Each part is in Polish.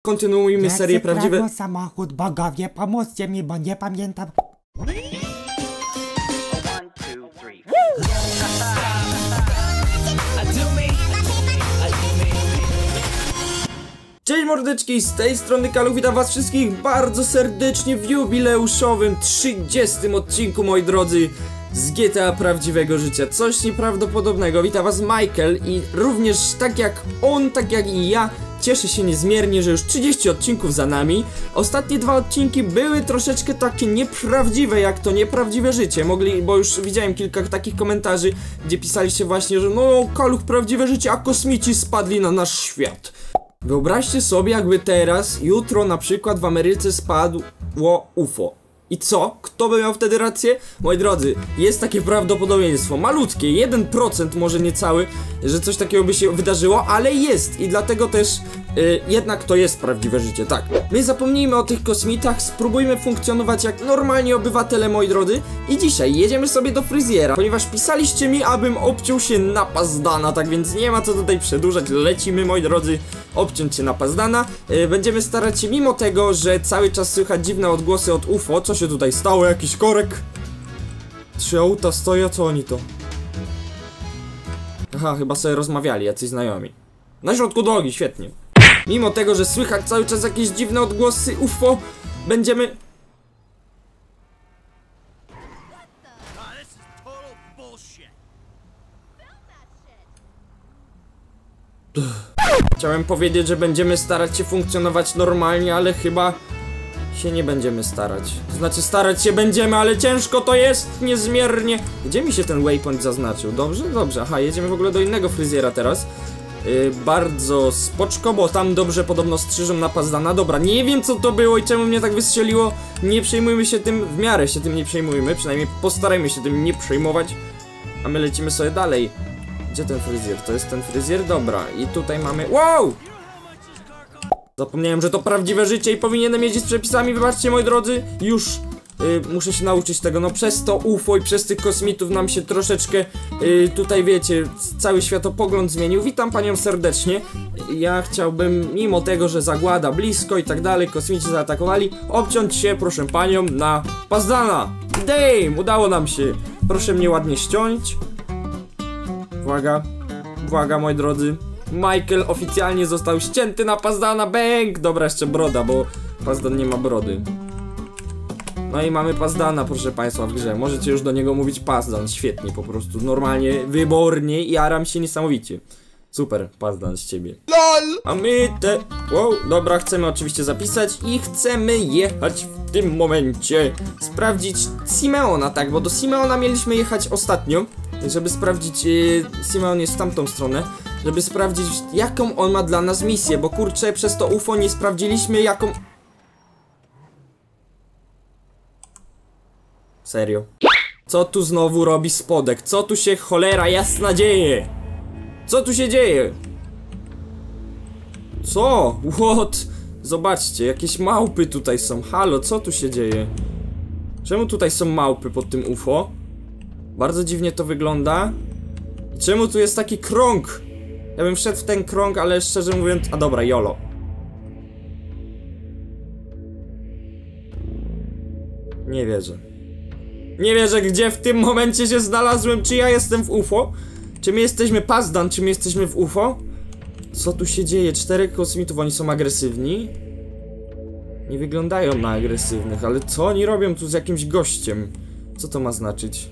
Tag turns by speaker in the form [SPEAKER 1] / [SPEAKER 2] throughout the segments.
[SPEAKER 1] kontynuujmy serię prawdziwe...
[SPEAKER 2] samochód, bogowie, pomóżcie mi, bo nie pamiętam.
[SPEAKER 1] Cześć mordeczki, z tej strony Kaluch, witam was wszystkich bardzo serdecznie w jubileuszowym 30. odcinku, moi drodzy, z GTA Prawdziwego Życia. Coś nieprawdopodobnego. Witam was Michael i również tak jak on, tak jak i ja, cieszę się niezmiernie, że już 30 odcinków za nami. Ostatnie 2 odcinki były troszeczkę takie nieprawdziwe, jak to nieprawdziwe życie. Bo już widziałem kilka takich komentarzy, gdzie pisaliście właśnie, że no Kaluch, prawdziwe życie, a kosmici spadli na nasz świat. Wyobraźcie sobie, jakby teraz, jutro na przykład w Ameryce spadło UFO. I co? Kto by miał wtedy rację? Moi drodzy, jest takie prawdopodobieństwo, malutkie, 1% może niecały, że coś takiego by się wydarzyło, ale jest i dlatego też jednak to jest prawdziwe życie, tak. My zapomnijmy o tych kosmitach, spróbujmy funkcjonować jak normalni obywatele, moi drodzy. I dzisiaj jedziemy sobie do fryzjera, ponieważ pisaliście mi, abym obciął się na Pazdana, tak więc nie ma co tutaj przedłużać, lecimy, moi drodzy, obciąć się na Pazdana. Będziemy starać się, mimo tego, że cały czas słychać dziwne odgłosy od UFO. Co się tutaj stało? Jakiś korek? 3 auta stoją, co oni to? Aha, chyba sobie rozmawiali, jacyś znajomi. Na środku drogi, świetnie. Mimo tego, że słychać cały czas jakieś dziwne odgłosy UFO, będziemy... Chciałem powiedzieć, że będziemy starać się funkcjonować normalnie, ale chyba się nie będziemy starać. Znaczy starać się będziemy, ale ciężko to jest niezmiernie. Gdzie mi się ten waypoint zaznaczył? Dobrze? Dobrze. Aha, jedziemy w ogóle do innego fryzjera teraz. Bardzo spoczko, bo tam dobrze podobno strzyżą na Pazdana. Dobra, nie wiem co to było i czemu mnie tak wystrzeliło. Nie przejmujmy się tym, w miarę się tym nie przejmujmy. Przynajmniej postarajmy się tym nie przejmować. A my lecimy sobie dalej. Gdzie ten fryzjer? To jest ten fryzjer? Dobra, i tutaj mamy... Wow! Zapomniałem, że to prawdziwe życie i powinienem jeździć z przepisami, wybaczcie moi drodzy. Już muszę się nauczyć tego, no przez to UFO i przez tych kosmitów nam się troszeczkę tutaj wiecie, cały światopogląd zmienił. Witam panią serdecznie. Ja chciałbym, mimo tego, że zagłada blisko i tak dalej, kosmici zaatakowali, obciąć się, proszę panią, na Pazdana. Damn, udało nam się. Proszę mnie ładnie ściąć. Uwaga, uwaga moi drodzy. Michael oficjalnie został ścięty na Pazdana, bang! Dobra, jeszcze broda, bo Pazdan nie ma brody. No i mamy Pazdana, proszę państwa, w grze. Możecie już do niego mówić Pazdan, świetnie, po prostu normalnie, wybornie i jaram się niesamowicie. Super, Pazdan z ciebie. LOL! A my te... Wow, dobra, chcemy oczywiście zapisać i chcemy jechać w tym momencie. Sprawdzić Simeona, tak, bo do Simeona mieliśmy jechać ostatnio. Żeby sprawdzić, Simeon jest w tamtą stronę. Żeby sprawdzić, jaką on ma dla nas misję, bo kurczę, przez to UFO nie sprawdziliśmy, jaką... Serio? Co tu znowu robi Spodek? Co tu się cholera jasna dzieje? Co tu się dzieje? Co? What? Zobaczcie, jakieś małpy tutaj są. Halo, co tu się dzieje? Czemu tutaj są małpy pod tym UFO? Bardzo dziwnie to wygląda. I czemu tu jest taki krąg? Ja bym wszedł w ten krąg, ale szczerze mówiąc... A dobra, YOLO. Nie wierzę. Nie wierzę, gdzie w tym momencie się znalazłem. Czy ja jestem w UFO? Czy my jesteśmy Pazdan? Czy my jesteśmy w UFO? Co tu się dzieje? 4 kosmitów, oni są agresywni? Nie wyglądają na agresywnych, ale co oni robią tu z jakimś gościem? Co to ma znaczyć?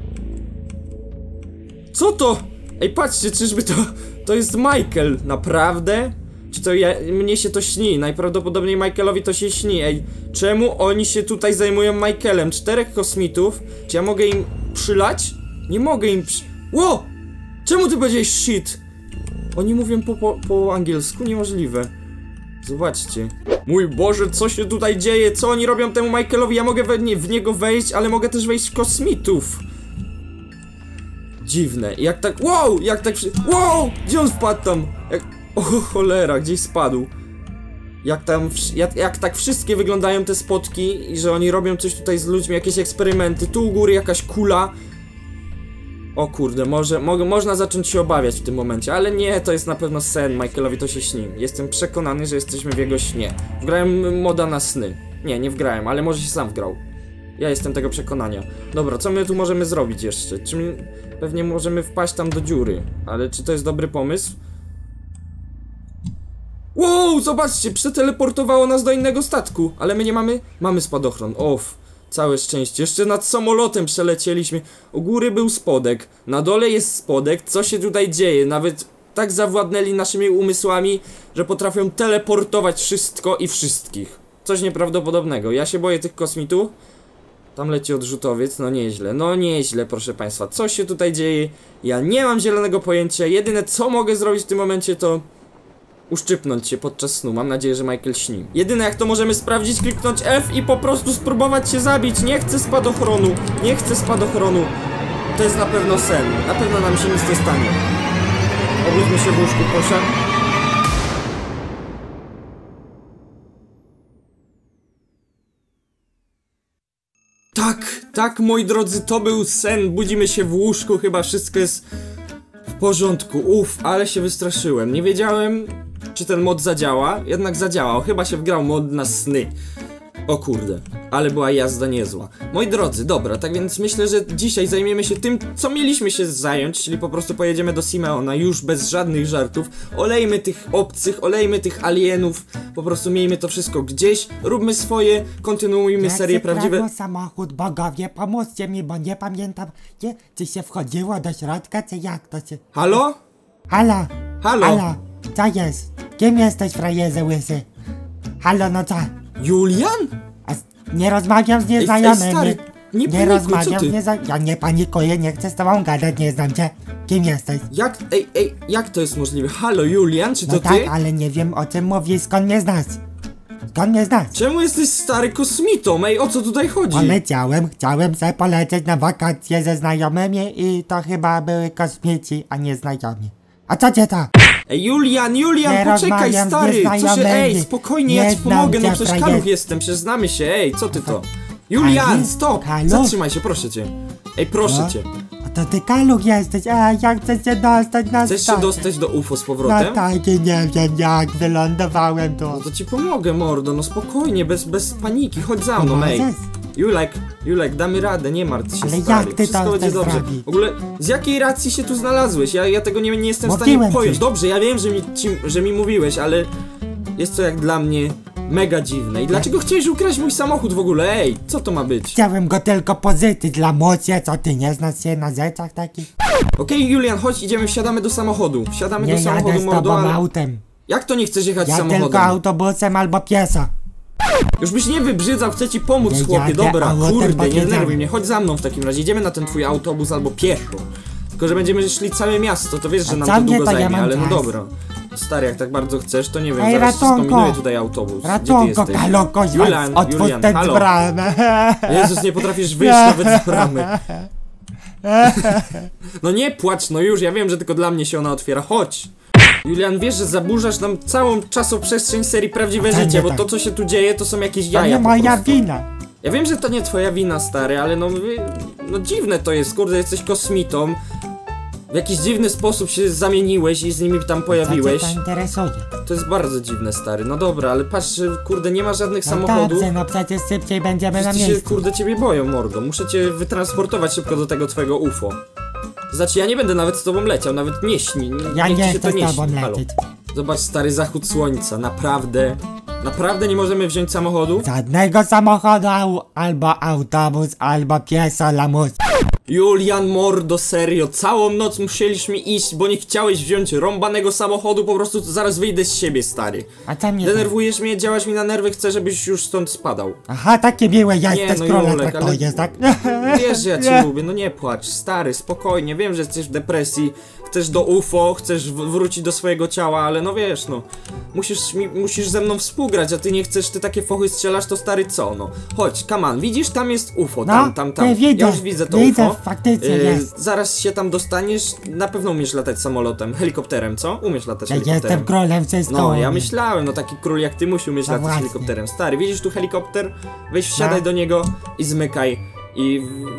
[SPEAKER 1] Co to? Ej, patrzcie, czyżby to jest Michael? Naprawdę? Czy to mnie się to śni? Najprawdopodobniej Michaelowi to się śni. Ej, czemu oni się tutaj zajmują Michaelem? 4 kosmitów? Czy ja mogę im przylać? Nie mogę im Ło! Czemu ty powiedziałeś shit? Oni mówią po angielsku? Niemożliwe. Zobaczcie. Mój Boże, co się tutaj dzieje? Co oni robią temu Michaelowi? Ja mogę w niego wejść, ale mogę też wejść w kosmitów. Dziwne. Jak tak... Wow! Jak tak... Wow! Gdzie on wpadł tam? O cholera, gdzieś spadł. Jak tak wszystkie wyglądają te spotki i że oni robią coś tutaj z ludźmi, jakieś eksperymenty. Tu u góry jakaś kula. O kurde, można zacząć się obawiać w tym momencie, ale nie, to jest na pewno sen, Michaelowi to się śni. Jestem przekonany, że jesteśmy w jego śnie. Wgrałem moda na sny. Nie wgrałem, ale może się sam wgrał. Ja jestem tego przekonania. Dobra, co my tu możemy zrobić jeszcze? Pewnie możemy wpaść tam do dziury, ale czy to jest dobry pomysł? Wow, zobaczcie, przeteleportowało nas do innego statku, ale my nie mamy... Mamy spadochron, całe szczęście. Jeszcze nad samolotem przelecieliśmy. U góry był spodek, na dole jest spodek. Co się tutaj dzieje? Nawet tak zawładnęli naszymi umysłami, że potrafią teleportować wszystko i wszystkich. Coś nieprawdopodobnego. Ja się boję tych kosmitów. Tam leci odrzutowiec, no nieźle, proszę państwa. Co się tutaj dzieje? Ja nie mam zielonego pojęcia. Jedyne co mogę zrobić w tym momencie to... uszczypnąć się podczas snu. Mam nadzieję, że Michael śni. Jedyne jak to możemy sprawdzić, kliknąć F i po prostu spróbować się zabić. Nie chcę spadochronu. Nie chcę spadochronu. To jest na pewno sen. Na pewno nam się nic nie stanie. Obróćmy się w łóżku, proszę. Tak, moi drodzy, to był sen. Budzimy się w łóżku, chyba wszystko jest w porządku. Ale się wystraszyłem. Nie wiedziałem, czy ten mod zadziała. Jednak zadziałał. Chyba się wgrał mod na sny. O kurde, ale była jazda niezła. Moi drodzy, dobra, tak więc myślę, że dzisiaj zajmiemy się tym, co mieliśmy się zająć, czyli po prostu pojedziemy do Simeona już bez żadnych żartów. Olejmy tych obcych, olejmy tych alienów, po prostu miejmy to wszystko gdzieś, róbmy swoje, kontynuujmy serię prawdziwe...
[SPEAKER 2] samochód, bogowie, pomóżcie mi, bo nie pamiętam, czy się wchodziło do środka, czy jak to się...
[SPEAKER 1] Halo?
[SPEAKER 2] Halo?
[SPEAKER 1] Halo?
[SPEAKER 2] Halo? Co jest? Kim jesteś, frajerze łysy? Halo, no co?
[SPEAKER 1] Julian?
[SPEAKER 2] Nie rozmawiam z nieznajomym.
[SPEAKER 1] Ej, stary, nie panikuj,
[SPEAKER 2] rozmawiam
[SPEAKER 1] co ty?
[SPEAKER 2] Ja nie panikuję, nie chcę z tobą gadać, nie znam cię. Kim jesteś?
[SPEAKER 1] Jak to jest możliwe? Halo, Julian, czy to
[SPEAKER 2] no
[SPEAKER 1] ty?
[SPEAKER 2] tak, ale nie wiem o czym mówisz, skąd mnie znasz? Skąd mnie znasz?
[SPEAKER 1] Czemu jesteś stary kosmitą? O co tutaj chodzi?
[SPEAKER 2] Chciałem sobie polecieć na wakacje ze znajomymi i to chyba były kosmici, a nie znajomi. A co cię to?
[SPEAKER 1] Ej, Julian, poczekaj, stary! Co się, spokojnie, ja ci pomogę, no przecież Kaluch jestem, przecież znamy się, co ty to? Julian, stop! Zatrzymaj się, proszę cię. Proszę cię.
[SPEAKER 2] A to ty Kaluch jesteś, ja chcę się dostać na
[SPEAKER 1] Chcesz się dostać do UFO z powrotem?
[SPEAKER 2] No tak, nie wiem jak, wylądowałem tu.
[SPEAKER 1] No to ci pomogę, mordo, no spokojnie, bez paniki, chodź za mną, Julek, damy radę, nie martw się,
[SPEAKER 2] ale
[SPEAKER 1] stary,
[SPEAKER 2] jak ty
[SPEAKER 1] wszystko
[SPEAKER 2] to
[SPEAKER 1] będzie dobrze.
[SPEAKER 2] zrobić?
[SPEAKER 1] W ogóle, z jakiej racji się tu znalazłeś? Ja tego nie jestem w stanie pojąć. Dobrze, ja wiem, że mi mówiłeś, ale jest to jak dla mnie mega dziwne. I dlaczego chciałeś ukraść mój samochód w ogóle? Co to ma być?
[SPEAKER 2] Chciałem go tylko pozyczyć dla mocy, co ty nie znasz się na rzeczach takich?
[SPEAKER 1] Okej, Julian, chodź, wsiadamy do samochodu. Wsiadamy do samochodu,
[SPEAKER 2] mordo. Nie jadę z tobą autem.
[SPEAKER 1] Jak to nie chcesz jechać samochodem?
[SPEAKER 2] Ja tylko autobusem albo pieszo.
[SPEAKER 1] Już byś nie wybrzydzał, chcę ci pomóc, chłopie, dobra, kurde, nie denerwuj mnie, chodź za mną w takim razie, idziemy na ten twój autobus albo pieszo. Tylko, że będziemy szli całe miasto, to wiesz, że nam to długo zajmie, ale no dobra. Stary, jak tak bardzo chcesz, to nie wiem, zaraz ci skombinuję tutaj autobus.
[SPEAKER 2] Ratunko, Kaloko, otwórz tę bramę.
[SPEAKER 1] Jezus, nie potrafisz wyjść nawet z bramy. No nie płacz, no już, ja wiem, że tylko dla mnie się ona otwiera, chodź. Julian, wiesz, że zaburzasz nam całą czasoprzestrzeń serii Prawdziwe Życie, bo to, co się tu dzieje, to są jakieś jaja.
[SPEAKER 2] To nie moja wina.
[SPEAKER 1] Ja wiem, że to nie twoja wina, stary, ale no dziwne to jest, kurde, jesteś kosmitą. W jakiś dziwny sposób się zamieniłeś i z nimi tam pojawiłeś.
[SPEAKER 2] Co cię to interesuje?
[SPEAKER 1] To jest bardzo dziwne, stary, no dobra, ale patrz, kurde, nie ma żadnych samochodów.
[SPEAKER 2] Dobrze, no przecież szybciej będziemy na miejscu.
[SPEAKER 1] Się, kurde, ciebie boją, mordo, muszę cię wytransportować szybko do tego twojego UFO. Znaczy, ja nie będę nawet z tobą leciał, nawet nie śni.
[SPEAKER 2] Ja nie chcę z tobą lecieć.
[SPEAKER 1] Zobacz, stary, zachód słońca, naprawdę nie możemy wziąć samochodu?
[SPEAKER 2] Żadnego samochodu, albo autobus, albo pieszo, lamus.
[SPEAKER 1] Julian, mordo, serio, całą noc musieliśmy iść, bo nie chciałeś wziąć rąbanego samochodu, po prostu zaraz wyjdę z siebie, stary.
[SPEAKER 2] A co mnie
[SPEAKER 1] denerwujesz mnie, działasz mi na nerwy, chcę, żebyś już stąd spadał.
[SPEAKER 2] Aha, takie miłe, ja jesteś królem, tak to jest, tak?
[SPEAKER 1] Wiesz, że ja cię lubię, no nie płacz, stary, spokojnie, wiem, że jesteś w depresji, chcesz do UFO, chcesz wrócić do swojego ciała, ale no wiesz, no, musisz ze mną współgrać, a ty nie chcesz, ty takie fochy strzelasz, to stary co, no. Chodź, come on, widzisz, tam jest UFO, tam.
[SPEAKER 2] Widzę,
[SPEAKER 1] ja już widzę to UFO.
[SPEAKER 2] Faktycznie jest.
[SPEAKER 1] Zaraz się tam dostaniesz, na pewno umiesz latać samolotem, helikopterem, co? Umiesz latać helikopterem.
[SPEAKER 2] Jestem królem wszystko.
[SPEAKER 1] No, ja myślałem, no taki król jak ty musi umieć latać helikopterem. Stary, widzisz tu helikopter? Weź wsiadaj do niego i zmykaj. I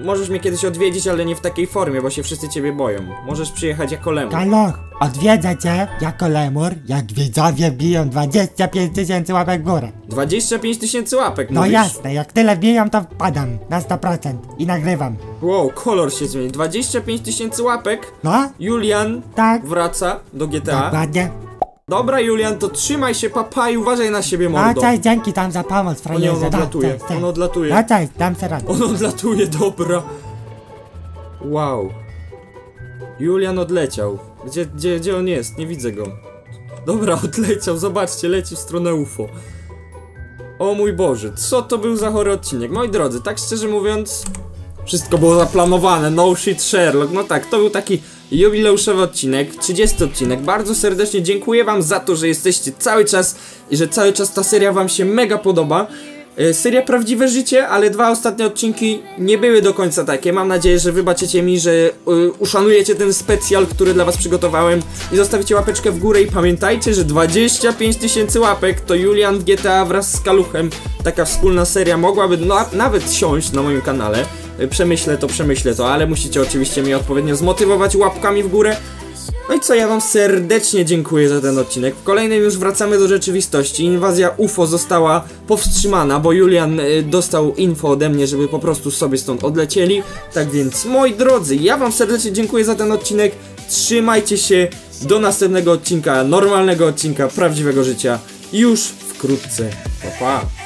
[SPEAKER 1] możesz mnie kiedyś odwiedzić, ale nie w takiej formie, bo się wszyscy ciebie boją. Możesz przyjechać jako lemur.
[SPEAKER 2] Kaloch, odwiedzę cię jako lemur, jak widzowie biją 25 000 łapek w górę.
[SPEAKER 1] 25 000 łapek,
[SPEAKER 2] No
[SPEAKER 1] mówisz?
[SPEAKER 2] jasne, jak tyle biją, to wpadam na 100% i nagrywam.
[SPEAKER 1] Wow, kolor się zmieni. 25 000 łapek.
[SPEAKER 2] No,
[SPEAKER 1] Julian
[SPEAKER 2] tak,
[SPEAKER 1] wraca do GTA.
[SPEAKER 2] dokładnie.
[SPEAKER 1] Dobra, Julian, to trzymaj się, papa, i uważaj na siebie,
[SPEAKER 2] No
[SPEAKER 1] mordo.
[SPEAKER 2] cześć, dzięki tam za pomoc,
[SPEAKER 1] O nie, on
[SPEAKER 2] frajerze.
[SPEAKER 1] odlatuje,
[SPEAKER 2] Cześć.
[SPEAKER 1] on odlatuje.
[SPEAKER 2] No cześć, dam se radę.
[SPEAKER 1] On odlatuje, dobra. Wow. Julian odleciał. Gdzie on jest? Nie widzę go. Dobra, odleciał, zobaczcie, leci w stronę UFO. O mój Boże, co to był za chory odcinek? Moi drodzy, tak szczerze mówiąc, wszystko było zaplanowane, no shit Sherlock. No tak, to był taki jubileuszowy odcinek, 30 odcinek. Bardzo serdecznie dziękuję wam za to, że jesteście cały czas i że cały czas ta seria wam się mega podoba. Seria Prawdziwe Życie, ale 2 ostatnie odcinki nie były do końca takie. Mam nadzieję, że wybaczycie mi, że uszanujecie ten specjal, który dla was przygotowałem i zostawicie łapeczkę w górę i pamiętajcie, że 25 000 łapek to Julian w GTA wraz z Kaluchem. Taka wspólna seria mogłaby nawet siąść na moim kanale. Przemyślę to, ale musicie oczywiście mnie odpowiednio zmotywować łapkami w górę. No i co, ja wam serdecznie dziękuję za ten odcinek. W kolejnym już wracamy do rzeczywistości. Inwazja UFO została powstrzymana, bo Julian dostał info ode mnie, żeby po prostu sobie stąd odlecieli. Tak więc, moi drodzy, ja wam serdecznie dziękuję za ten odcinek. Trzymajcie się do następnego odcinka, normalnego odcinka Prawdziwego Życia już wkrótce. Pa, pa.